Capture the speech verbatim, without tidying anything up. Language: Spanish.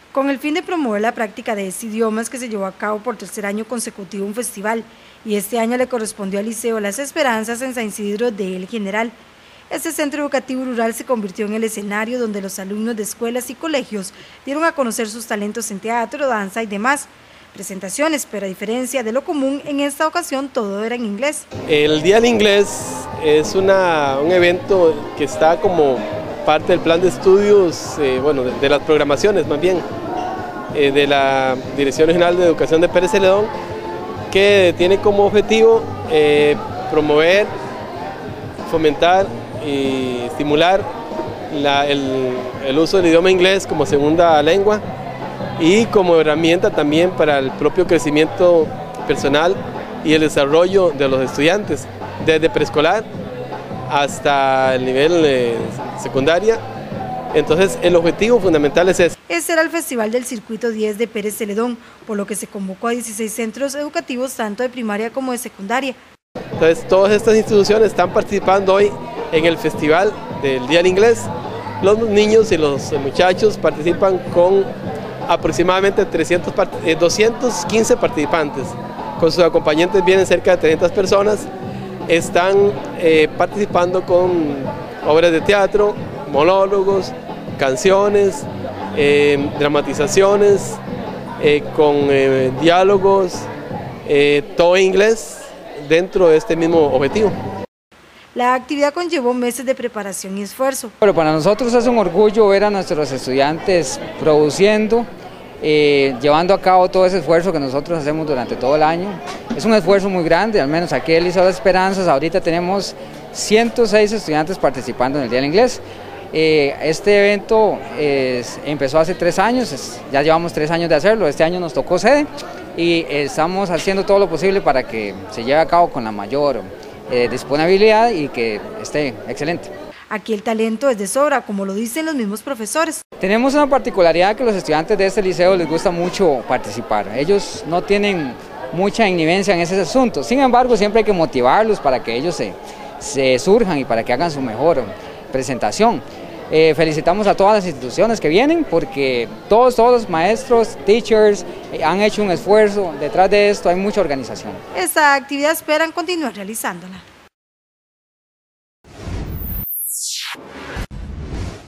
Con el fin de promover la práctica de este idioma es que se llevó a cabo por tercer año consecutivo un festival, y este año le correspondió al Liceo Las Esperanzas en San Isidro de El General. Este centro educativo rural se convirtió en el escenario donde los alumnos de escuelas y colegios dieron a conocer sus talentos en teatro, danza y demás presentaciones, pero a diferencia de lo común, en esta ocasión todo era en inglés. El Día del Inglés es una, un evento que está como parte del plan de estudios, eh, bueno, de, de las programaciones más bien, eh, de la Dirección Regional de Educación de Pérez Celedón, que tiene como objetivo eh, promover, fomentar y estimular la, el, el uso del idioma inglés como segunda lengua y como herramienta también para el propio crecimiento personal y el desarrollo de los estudiantes, desde preescolar hasta el nivel de secundaria. Entonces el objetivo fundamental es ese. Este era el Festival del Circuito diez de Pérez Celedón, por lo que se convocó a dieciséis centros educativos tanto de primaria como de secundaria. Entonces todas estas instituciones están participando hoy en el Festival del Día del Inglés. Los niños y los muchachos participan con aproximadamente trescientos, doscientos quince participantes. Con sus acompañantes vienen cerca de trescientas personas. Están eh, participando con obras de teatro, monólogos, canciones, eh, dramatizaciones, eh, con eh, diálogos, eh, todo en inglés dentro de este mismo objetivo. La actividad conllevó meses de preparación y esfuerzo. Pero para nosotros es un orgullo ver a nuestros estudiantes produciendo, eh, llevando a cabo todo ese esfuerzo que nosotros hacemos durante todo el año. Es un esfuerzo muy grande, al menos aquí en el Liceo de Esperanzas ahorita tenemos ciento seis estudiantes participando en el Día del Inglés. Eh, este evento eh, empezó hace tres años, es, ya llevamos tres años de hacerlo, este año nos tocó sede y eh, estamos haciendo todo lo posible para que se lleve a cabo con la mayor eh, disponibilidad y que esté excelente. Aquí el talento es de sobra, como lo dicen los mismos profesores. Tenemos una particularidad que los estudiantes de este liceo les gusta mucho participar, ellos no tienen mucha inhibencia en ese asunto, sin embargo siempre hay que motivarlos para que ellos se, se surjan y para que hagan su mejor presentación. Eh, felicitamos a todas las instituciones que vienen porque todos, todos los maestros, teachers eh, han hecho un esfuerzo, detrás de esto hay mucha organización. Esta actividad esperan continuar realizándola.